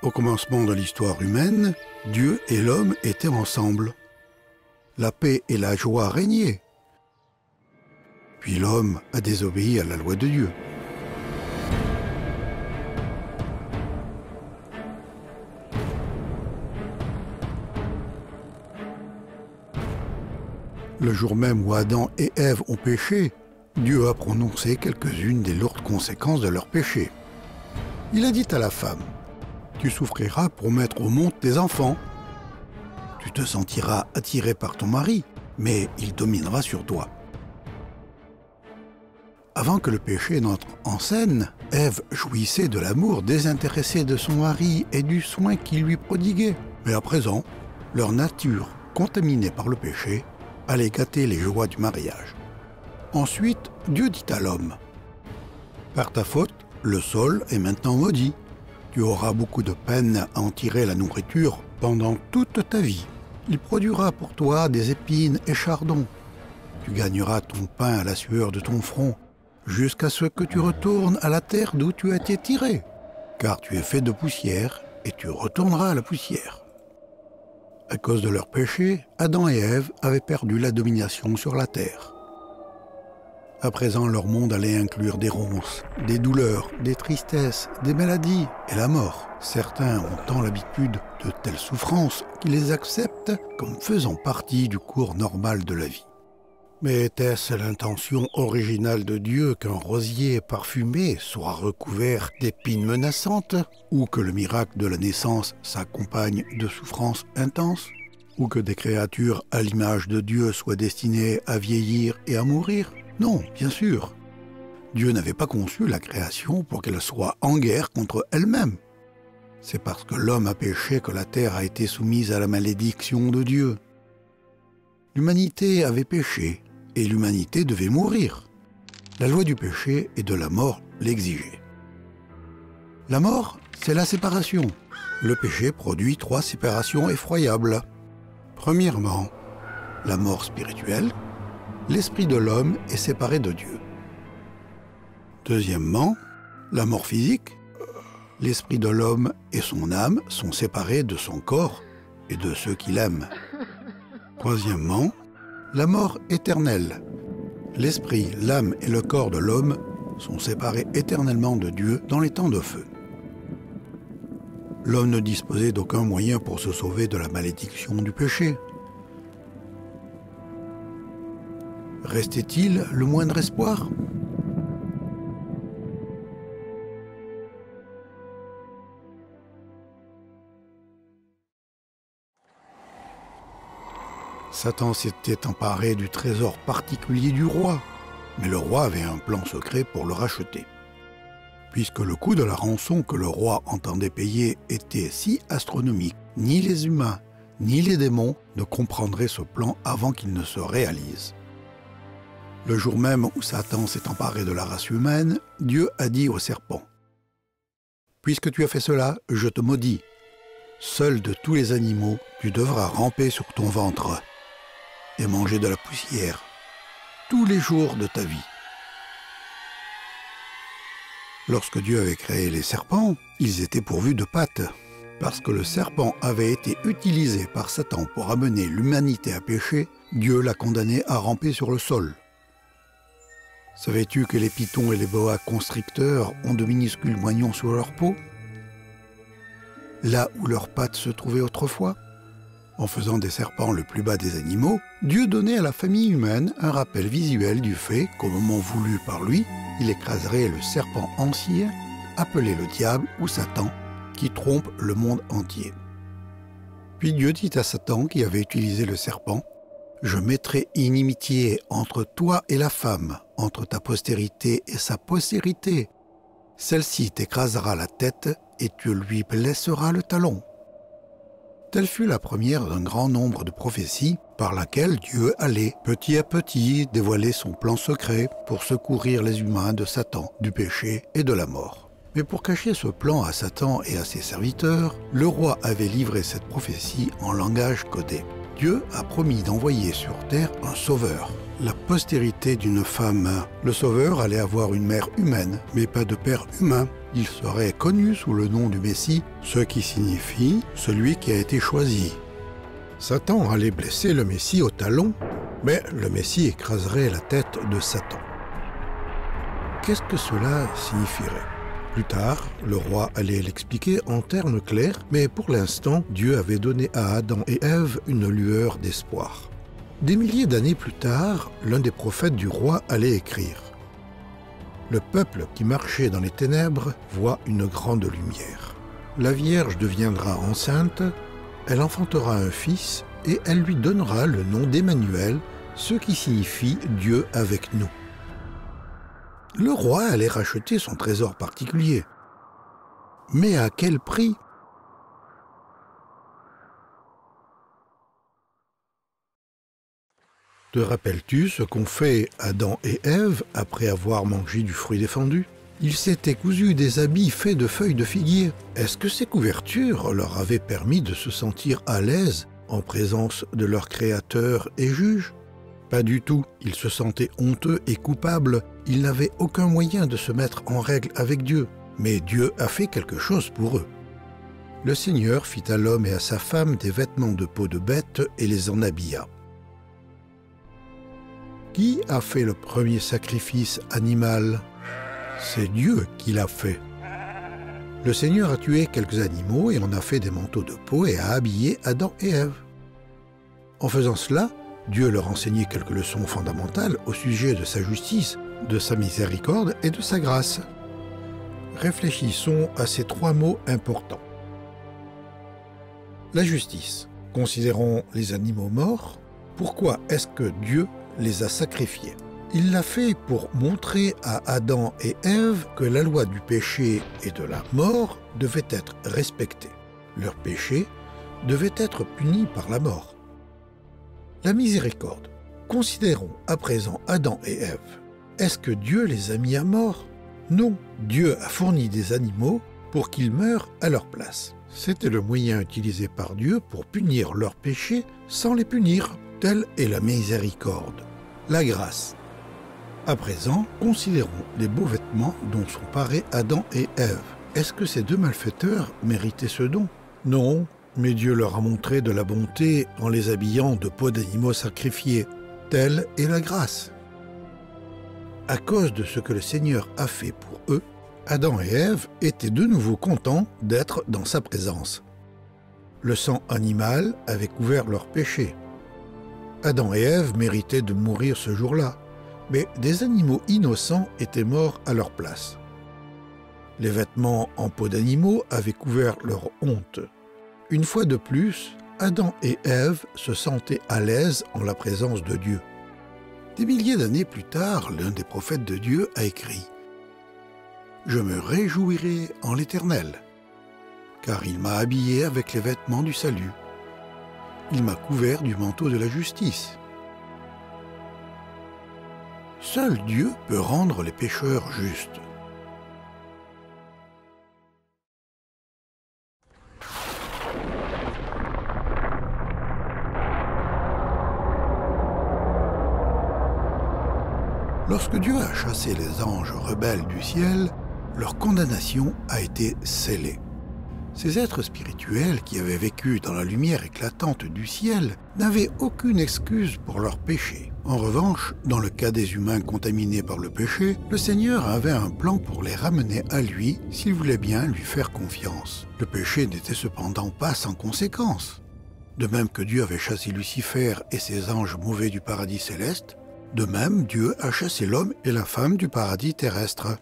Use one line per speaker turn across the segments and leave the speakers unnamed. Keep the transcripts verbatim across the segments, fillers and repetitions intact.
Au commencement de l'histoire humaine, Dieu et l'homme étaient ensemble. La paix et la joie régnaient. Puis l'homme a désobéi à la loi de Dieu. Le jour même où Adam et Ève ont péché, Dieu a prononcé quelques-unes des lourdes conséquences de leur péché. Il a dit à la femme, « Tu souffriras pour mettre au monde tes enfants. Tu te sentiras attiré par ton mari, mais il dominera sur toi. » Avant que le péché n'entre en scène, Ève jouissait de l'amour désintéressé de son mari et du soin qu'il lui prodiguait. Mais à présent, leur nature, contaminée par le péché, allait gâter les joies du mariage. Ensuite, Dieu dit à l'homme, « Par ta faute, le sol est maintenant maudit. Tu auras beaucoup de peine à en tirer la nourriture pendant toute ta vie. Il produira pour toi des épines et chardons. Tu gagneras ton pain à la sueur de ton front, jusqu'à ce que tu retournes à la terre d'où tu as été tiré, car tu es fait de poussière et tu retourneras à la poussière. » À cause de leur péché, Adam et Ève avaient perdu la domination sur la terre. À présent, leur monde allait inclure des ronces, des douleurs, des tristesses, des maladies et la mort. Certains ont tant l'habitude de telles souffrances qu'ils les acceptent comme faisant partie du cours normal de la vie. Mais était-ce l'intention originale de Dieu qu'un rosier parfumé soit recouvert d'épines menaçantes, ou que le miracle de la naissance s'accompagne de souffrances intenses, ou que des créatures à l'image de Dieu soient destinées à vieillir et à mourir? Non, bien sûr. Dieu n'avait pas conçu la création pour qu'elle soit en guerre contre elle-même. C'est parce que l'homme a péché que la terre a été soumise à la malédiction de Dieu. L'humanité avait péché, et l'humanité devait mourir. La loi du péché et de la mort l'exigeait. La mort, c'est la séparation. Le péché produit trois séparations effroyables. Premièrement, la mort spirituelle. L'esprit de l'homme est séparé de Dieu. Deuxièmement, la mort physique. L'esprit de l'homme et son âme sont séparés de son corps et de ceux qu'il aime. Troisièmement, la mort éternelle. L'esprit, l'âme et le corps de l'homme sont séparés éternellement de Dieu dans les temps de feu. L'homme ne disposait d'aucun moyen pour se sauver de la malédiction du péché. Restait-il le moindre espoir ? Satan s'était emparé du trésor particulier du roi, mais le roi avait un plan secret pour le racheter. Puisque le coût de la rançon que le roi entendait payer était si astronomique, ni les humains, ni les démons ne comprendraient ce plan avant qu'il ne se réalise. Le jour même où Satan s'est emparé de la race humaine, Dieu a dit au serpent, « Puisque tu as fait cela, je te maudis. Seul de tous les animaux, tu devras ramper sur ton ventre et manger de la poussière tous les jours de ta vie. » Lorsque Dieu avait créé les serpents, ils étaient pourvus de pattes. Parce que le serpent avait été utilisé par Satan pour amener l'humanité à pécher, Dieu l'a condamné à ramper sur le sol. Savais-tu que les pythons et les boas constricteurs ont de minuscules moignons sur leur peau, là où leurs pattes se trouvaient autrefois? En faisant des serpents le plus bas des animaux, Dieu donnait à la famille humaine un rappel visuel du fait qu'au moment voulu par lui, il écraserait le serpent ancien, appelé le diable ou Satan, qui trompe le monde entier. Puis Dieu dit à Satan qui avait utilisé le serpent, « Je mettrai inimitié entre toi et la femme, entre ta postérité et sa postérité. Celle-ci t'écrasera la tête et tu lui blesseras le talon. » Telle fut la première d'un grand nombre de prophéties par laquelle Dieu allait petit à petit dévoiler son plan secret pour secourir les humains de Satan, du péché et de la mort. Mais pour cacher ce plan à Satan et à ses serviteurs, le roi avait livré cette prophétie en langage codé. Dieu a promis d'envoyer sur terre un sauveur, la postérité d'une femme. Le Sauveur allait avoir une mère humaine, mais pas de père humain. Il serait connu sous le nom du Messie, ce qui signifie « celui qui a été choisi ». Satan allait blesser le Messie au talon, mais le Messie écraserait la tête de Satan. Qu'est-ce que cela signifierait? Plus tard, le roi allait l'expliquer en termes clairs, mais pour l'instant, Dieu avait donné à Adam et Ève une lueur d'espoir. Des milliers d'années plus tard, l'un des prophètes du roi allait écrire « Le peuple qui marchait dans les ténèbres voit une grande lumière. La Vierge deviendra enceinte, elle enfantera un fils et elle lui donnera le nom d'Emmanuel, ce qui signifie Dieu avec nous. » Le roi allait racheter son trésor particulier. Mais à quel prix? Te rappelles-tu ce qu'ont fait Adam et Ève après avoir mangé du fruit défendu? Ils s'étaient cousus des habits faits de feuilles de figuier. Est-ce que ces couvertures leur avaient permis de se sentir à l'aise en présence de leur Créateur et Juge? Pas du tout. Ils se sentaient honteux et coupables. Ils n'avaient aucun moyen de se mettre en règle avec Dieu. Mais Dieu a fait quelque chose pour eux. Le Seigneur fit à l'homme et à sa femme des vêtements de peau de bête et les en habilla. Qui a fait le premier sacrifice animal? C'est Dieu qui l'a fait. Le Seigneur a tué quelques animaux et en a fait des manteaux de peau et a habillé Adam et Ève. En faisant cela, Dieu leur enseignait quelques leçons fondamentales au sujet de sa justice, de sa miséricorde et de sa grâce. Réfléchissons à ces trois mots importants. La justice. Considérons les animaux morts. Pourquoi est-ce que Dieu les a sacrifiés? Il l'a fait pour montrer à Adam et Ève que la loi du péché et de la mort devait être respectée. Leur péché devait être puni par la mort. La miséricorde. Considérons à présent Adam et Ève. Est-ce que Dieu les a mis à mort? Non, Dieu a fourni des animaux pour qu'ils meurent à leur place. C'était le moyen utilisé par Dieu pour punir leurs péchés sans les punir. Telle est la miséricorde. La grâce. À présent, considérons les beaux vêtements dont sont parés Adam et Ève. Est-ce que ces deux malfaiteurs méritaient ce don? Non, mais Dieu leur a montré de la bonté en les habillant de peaux d'animaux sacrifiés. Telle est la grâce. À cause de ce que le Seigneur a fait pour eux, Adam et Ève étaient de nouveau contents d'être dans sa présence. Le sang animal avait couvert leurs péchés. Adam et Ève méritaient de mourir ce jour-là, mais des animaux innocents étaient morts à leur place. Les vêtements en peau d'animaux avaient couvert leur honte. Une fois de plus, Adam et Ève se sentaient à l'aise en la présence de Dieu. Des milliers d'années plus tard, l'un des prophètes de Dieu a écrit « Je me réjouirai en l'Éternel, car il m'a habillé avec les vêtements du salut. Il m'a couvert du manteau de la justice. » Seul Dieu peut rendre les pécheurs justes. Lorsque Dieu a chassé les anges rebelles du ciel, leur condamnation a été scellée. Ces êtres spirituels qui avaient vécu dans la lumière éclatante du ciel n'avaient aucune excuse pour leurs péchés. En revanche, dans le cas des humains contaminés par le péché, le Seigneur avait un plan pour les ramener à lui s'il voulait bien lui faire confiance. Le péché n'était cependant pas sans conséquences. De même que Dieu avait chassé Lucifer et ses anges mauvais du paradis céleste, de même Dieu a chassé l'homme et la femme du paradis terrestre.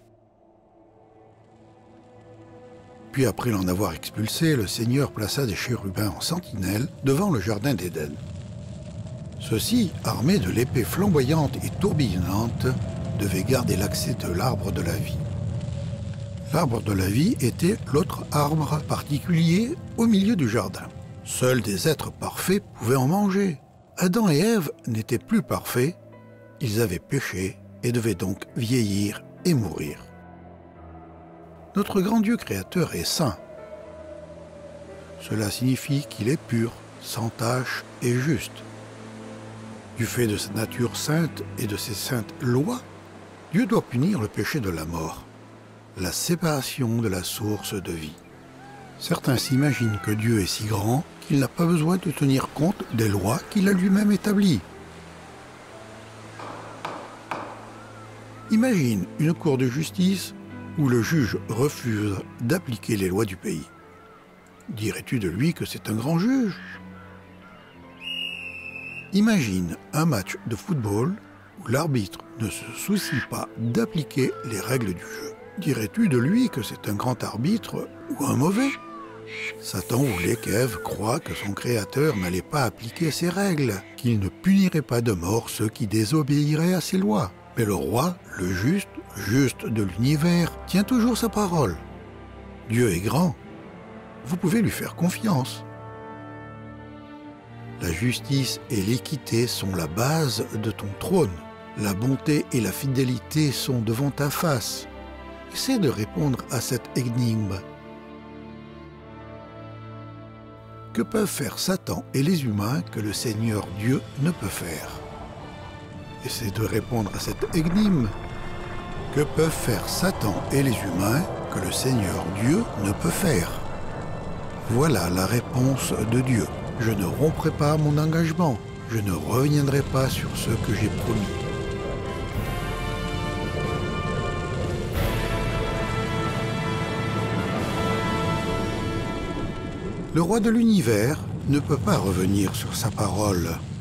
Puis après l'en avoir expulsé, le Seigneur plaça des chérubins en sentinelle devant le jardin d'Éden. Ceux-ci, armés de l'épée flamboyante et tourbillonnante, devaient garder l'accès de l'arbre de la vie. L'arbre de la vie était l'autre arbre particulier au milieu du jardin. Seuls des êtres parfaits pouvaient en manger. Adam et Ève n'étaient plus parfaits, ils avaient péché et devaient donc vieillir et mourir. Notre grand Dieu créateur est saint. Cela signifie qu'il est pur, sans tache et juste. Du fait de sa nature sainte et de ses saintes lois, Dieu doit punir le péché de la mort, la séparation de la source de vie. Certains s'imaginent que Dieu est si grand qu'il n'a pas besoin de tenir compte des lois qu'il a lui-même établies. Imagine une cour de justice où le juge refuse d'appliquer les lois du pays. Dirais-tu de lui que c'est un grand juge? Imagine un match de football où l'arbitre ne se soucie pas d'appliquer les règles du jeu. Dirais-tu de lui que c'est un grand arbitre ou un mauvais? Satan voulait qu'Ève croie que son Créateur n'allait pas appliquer ses règles, qu'il ne punirait pas de mort ceux qui désobéiraient à ses lois. Mais le roi, le juste, juste de l'univers, tient toujours sa parole. Dieu est grand. Vous pouvez lui faire confiance. La justice et l'équité sont la base de ton trône. La bonté et la fidélité sont devant ta face. Essaie de répondre à cette énigme. Que peuvent faire Satan et les humains que le Seigneur Dieu ne peut faire? Essaie de répondre à cette énigme. Que peuvent faire Satan et les humains que le Seigneur Dieu ne peut faire? Voilà la réponse de Dieu. Je ne romprai pas mon engagement. Je ne reviendrai pas sur ce que j'ai promis. Le roi de l'univers ne peut pas revenir sur sa parole.